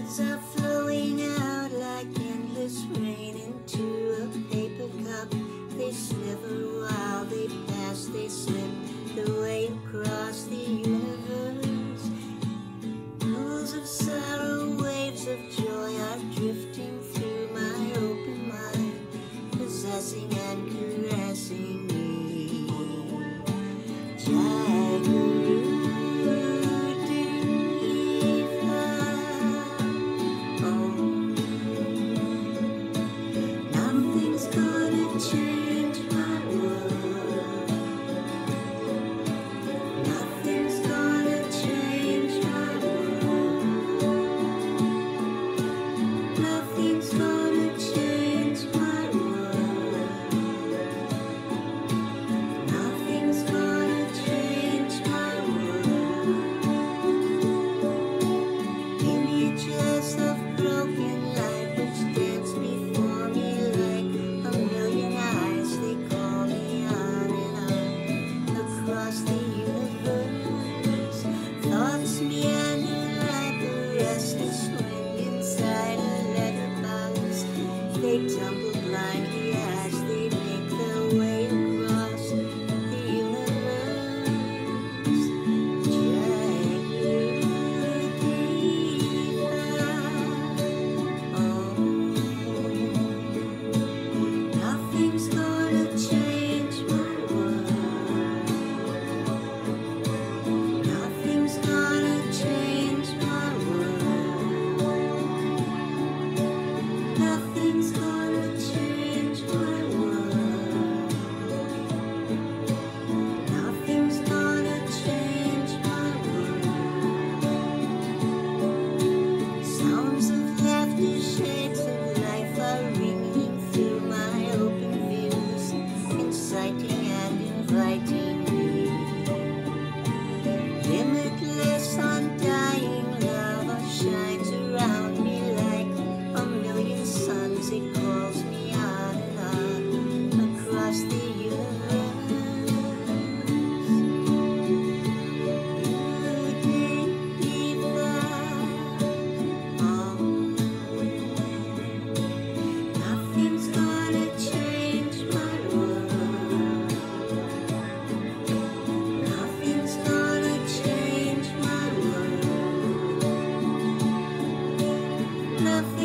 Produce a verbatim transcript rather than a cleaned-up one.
Words are flowing out like endless rain into a paper cup. They sliver while they pass, they slip their way across the universe. Pools of sorrow, waves of joy are drifting through my open mind, possessing and caressing me. Jaggery. Change my world. Nothing's gonna change my world. Nothing's gonna change my world. Nothing's gonna change my world. Images of broken life which dance before me like a million eyes, they call me on and on across the universe. Thoughts meander like a restless wind inside a letterbox. They tumble blindly as they make their way across the universe. Nothing's gonna change my world. Nothing's gonna change my world. Nothing's gonna change my world. Nothing's gonna change my world. Sounds of laughter, shades of life are ringing through my open views, inciting and inviting me. Limitless, undying love shines around me like a million suns. It calls me on and on across the universe. Nothing's gonna change my world. Nothing's gonna change my world. Nothing